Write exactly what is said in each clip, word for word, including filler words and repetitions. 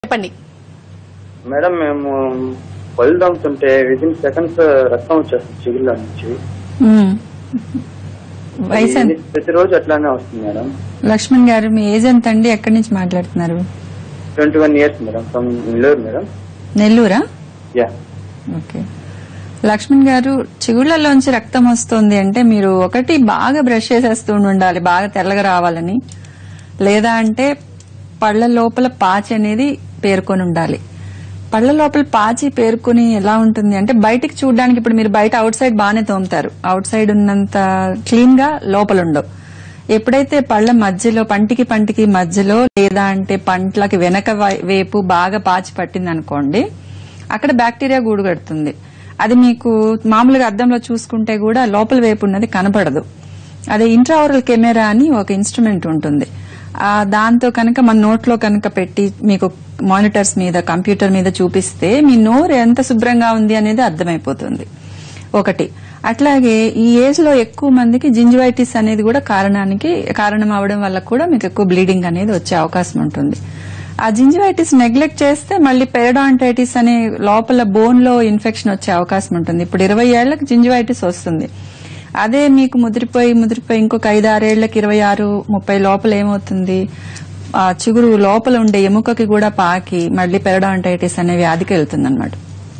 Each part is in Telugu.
చెప్పండి మేడం. మేము పళ్ళు దమ్ముతుంటే విదిన్ సెకండ్స్ రక్తం వచ్చేస్తుంది చిగుళ్ళ నుంచి. ప్రతిరోజు అట్లానే వస్తుంది మేడం. లక్ష్మణ్ గారు, మీ ఏజ్ ఎంత అండి? ఎక్కడి నుంచి మాట్లాడుతున్నారు? Twenty one years madam, from Nellore madam. నెల్లూరా? యా. ఓకే లక్ష్మణ్ గారు, చిగుళ్లలోంచి రక్తం వస్తుంది అంటే మీరు ఒకటి బాగా బ్రష్ చేసేస్తూ ఉండాలి, బాగా తెల్లగా రావాలని. లేదా అంటే పళ్ల లోపల పాచి అనేది పేర్కొని ఉండాలి. పళ్ల లోపల పాచి పేర్కొని ఎలా ఉంటుంది అంటే బయటికి చూడడానికి, ఇప్పుడు మీరు బయట అవుట్ సైడ్ బాగానే తోముతారు, అవుట్ సైడ్ ఉన్నంత క్లీన్ గా లోపల ఉండవు. ఎప్పుడైతే పళ్ల మధ్యలో, పంటికి పంటికి మధ్యలో, లేదా అంటే పంట్లకి వెనక వైపు బాగా పాచి పట్టింది అనుకోండి, అక్కడ బ్యాక్టీరియా గూడు కడుతుంది. అది మీకు మామూలుగా అద్దంలో చూసుకుంటే కూడా లోపల వైపు ఉన్నది కనపడదు. అదే ఇంట్రావరల్ కెమెరా అని ఒక ఇన్స్ట్రుమెంట్ ఉంటుంది. దాంతో కనుక మన నోట్లో కనుక పెట్టి మీకు మానిటర్స్ మీద, కంప్యూటర్ మీద చూపిస్తే మీ నోరు ఎంత శుభ్రంగా ఉంది అనేది అర్థమైపోతుంది. ఒకటి. అట్లాగే ఈ ఏజ్ లో ఎక్కువ మందికి జింజివైటిస్ అనేది కూడా కారణానికి కారణం అవడం వల్ల కూడా మీకు ఎక్కువ బ్లీడింగ్ అనేది వచ్చే అవకాశం ఉంటుంది. ఆ జింజివైటిస్ నెగ్లెక్ట్ చేస్తే మళ్ళీ పెరడాంటైటిస్ అనే లోపల బోన్ లో ఇన్ఫెక్షన్ వచ్చే అవకాశం ఉంటుంది. ఇప్పుడు ఇరవై ఏళ్లకు జింజివైటిస్ వస్తుంది. అదే మీకు ముదిరిపోయి ముదిరిపోయి ఇంకొక ఐదు ఆరేళ్లకి, ఇరవై ఆరు ముప్పై లోపల ఏమవుతుంది, ఆ చిగురు లోపల ఉండే ఎముకకి కూడా పాకి మళ్లీ పెరడాంటైటిస్ అనే వ్యాధికి వెళ్తుంది అనమాట.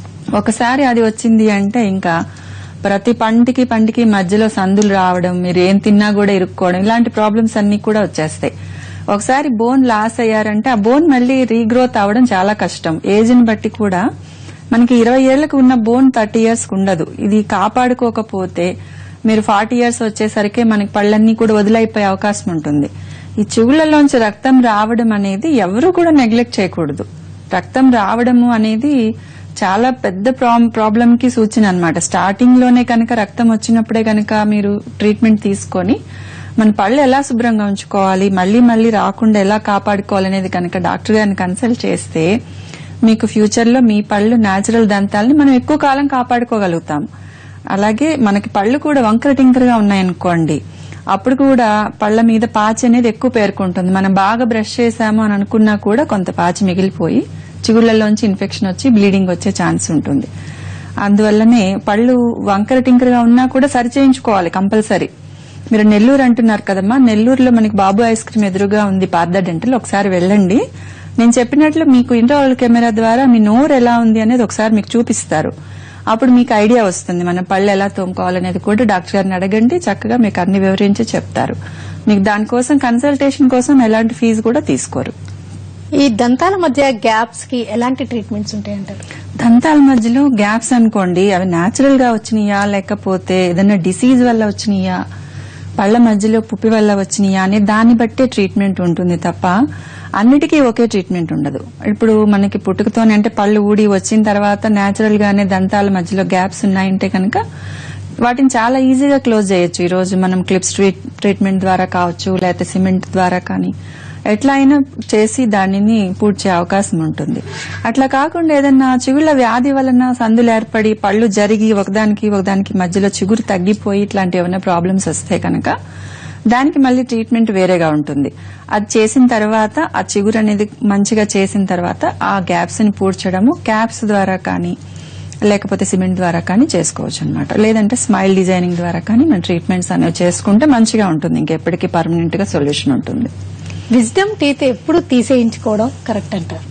ఒకసారి అది వచ్చింది అంటే ఇంకా ప్రతి పంటికి పంటికి మధ్యలో సందులు రావడం, మీరు ఏం తిన్నా కూడా ఇరుక్కోవడం, ఇలాంటి ప్రాబ్లమ్స్ అన్ని కూడా వచ్చేస్తాయి. ఒకసారి బోన్ లాస్ అయ్యారంటే ఆ బోన్ మళ్లీ రీగ్రోత్ అవడం చాలా కష్టం. ఏజ్ ని బట్టి కూడా మనకి ఇరవై ఏళ్లకు ఉన్న బోన్ థర్టీ ఇయర్స్ కు ఉండదు. ఇది కాపాడుకోకపోతే మీరు ఫార్టీ ఇయర్స్ వచ్చేసరికి మనకి పళ్ళన్నీ కూడా వదిలైపోయే అవకాశం ఉంటుంది. ఈ చిగుళ్లలోంచి రక్తం రావడం అనేది ఎవరు కూడా నెగ్లెక్ట్ చేయకూడదు. రక్తం రావడము అనేది చాలా పెద్ద ప్రాబ్లం కి సూచన అనమాట. స్టార్టింగ్ లోనే కనుక రక్తం వచ్చినప్పుడే కనుక మీరు ట్రీట్మెంట్ తీసుకొని మన పళ్ళు ఎలా శుభ్రంగా ఉంచుకోవాలి, మళ్లీ మళ్లీ రాకుండా ఎలా కాపాడుకోవాలనేది కనుక డాక్టర్ గారిని కన్సల్ట్ చేస్తే మీకు ఫ్యూచర్ లో మీ పళ్ళు నేచురల్ దంతాలని మనం ఎక్కువ కాలం కాపాడుకోగలుగుతాం. అలాగే మనకి పళ్ళు కూడా వంకర టింకరగా ఉన్నాయనుకోండి, అప్పుడు కూడా పళ్ల మీద పాచి అనేది ఎక్కువ పేర్కొంటుంది. మనం బాగా బ్రష్ చేశాము అని అనుకున్నా కూడా కొంత పాచి మిగిలిపోయి చిగుళ్లలోంచి ఇన్ఫెక్షన్ వచ్చి బ్లీడింగ్ వచ్చే ఛాన్స్ ఉంటుంది. అందువల్లనే పళ్ళు వంకర టింకరగా ఉన్నా కూడా సరి చేయించుకోవాలి కంపల్సరీ. మీరు నెల్లూరు అంటున్నారు కదమ్మా, నెల్లూరులో మనకి బాబు ఐస్ క్రీమ్ ఎదురుగా ఉంది పార్థ డెంటల్. ఒకసారి వెళ్ళండి. నేను చెప్పినట్లు మీకు ఇంట్రావరల్ కెమెరా ద్వారా మీ నోరు ఎలా ఉంది అనేది ఒకసారి మీకు చూపిస్తారు. అప్పుడు మీకు ఐడియా వస్తుంది మన పళ్ళు ఎలా తోముకోవాలనేది కూడా డాక్టర్ గారిని అడగండి, చక్కగా మీకు అన్ని వివరించి చెప్తారు. మీకు దానికోసం కన్సల్టేషన్ కోసం ఎలాంటి ఫీజు కూడా తీసుకోరు. ఈ దంతాల మధ్య గ్యాప్స్ కి ఎలాంటి ట్రీట్మెంట్స్ ఉంటాయంటారు? దంతాల మధ్యలో గ్యాప్స్ అనుకోండి, అవి న్యాచురల్ గా వచ్చినాయా లేకపోతే ఏదైనా డిసీజ్ వల్ల వచ్చినాయా, పళ్ల మధ్యలో పుప్పి వల్ల వచ్చినాయా అనే దాన్ని బట్టే ట్రీట్మెంట్ ఉంటుంది తప్ప అన్నిటికీ ఒకే ట్రీట్మెంట్ ఉండదు. ఇప్పుడు మనకి పుట్టుకతోనే అంటే పళ్ళు ఊడి వచ్చిన తర్వాత న్యాచురల్ గానే దంతాల మధ్యలో గ్యాప్స్ ఉన్నాయంటే కనుక వాటిని చాలా ఈజీగా క్లోజ్ చేయొచ్చు. ఈ రోజు మనం క్లిప్స్ ట్రీట్మెంట్ ద్వారా కావచ్చు, లేకపోతే సిమెంట్ ద్వారా కానీ ఎట్లా అయినా చేసి దానిని పూడ్చే అవకాశం ఉంటుంది. అట్లా కాకుండా ఏదన్నా చిగుళ్ల వ్యాధి వలన సందులు ఏర్పడి పళ్ళు జరిగి ఒకదానికి ఒకదానికి మధ్యలో చిగురు తగ్గిపోయి ఇట్లాంటి ఏమైనా ప్రాబ్లమ్స్ వస్తే కనుక దానికి మళ్లీ ట్రీట్మెంట్ వేరేగా ఉంటుంది. అది చేసిన తర్వాత ఆ చిగురు అనేది మంచిగా చేసిన తర్వాత ఆ గ్యాప్స్ ని పూడ్చడము క్యాప్స్ ద్వారా కానీ లేకపోతే సిమెంట్ ద్వారా కానీ చేసుకోవచ్చు అనమాట. లేదంటే స్మైల్ డిజైనింగ్ ద్వారా కానీ మన ట్రీట్మెంట్స్ అనేవి చేసుకుంటే మంచిగా ఉంటుంది. ఇంకెప్పటికీ పర్మనెంట్ గా సొల్యూషన్ ఉంటుంది. విజ్డమ్ టీత్ ఎప్పుడు తీసేయించుకోవడం కరెక్ట్ అంటారు?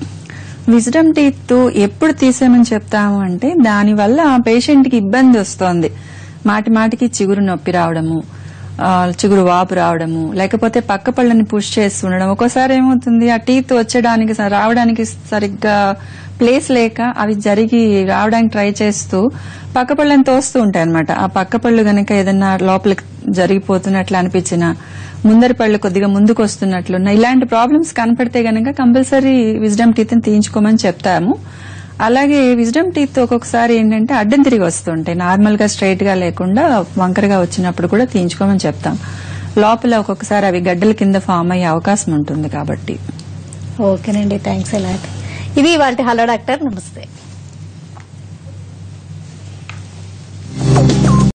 విజ్డమ్ టీత్ ఎప్పుడు తీసేయమని చెప్తాము అంటే దానివల్ల పేషెంట్ కి ఇబ్బంది వస్తోంది. మాటి మాటికి చిగురు నొప్పి రావడము, చిగురు వాపు రావడము, లేకపోతే పక్క పళ్ళని పుష్ చేస్తూ ఉండడం. ఒక్కోసారి ఏమవుతుంది, ఆ టీత్ వచ్చడానికి రావడానికి సరిగ్గా ప్లేస్ లేక అవి జరిగి రావడానికి ట్రై చేస్తూ పక్క పళ్ళని తోస్తూ ఉంటాయి అనమాట. ఆ పక్క పళ్ళు గనక ఏదన్నా లోపలికి జరిగిపోతున్నట్లు అనిపించినా, ముందరి పళ్ళు కొద్దిగా ముందుకు వస్తున్నట్లున్నా, ఇలాంటి ప్రాబ్లమ్స్ కనపడితే గనక కంపల్సరీ విజ్డమ్ టీత్ ని తీయించుకోమని చెప్తాము. అలాగే విజ్డమ్ టీత్ ఒక్కొక్కసారి ఏంటంటే అడ్డం తిరిగి వస్తుంటాయి, నార్మల్ గా స్ట్రైట్ గా లేకుండా వంకరగా వచ్చినప్పుడు కూడా తీయించుకోమని చెప్తాం. లోపల ఒక్కొక్కసారి అవి గడ్డల కింద ఫామ్ అయ్యే అవకాశం ఉంటుంది కాబట్టి. ఓకేనండి, థ్యాంక్స్ అలాట్. ఇది వాటి హలో డాక్టర్, నమస్తే.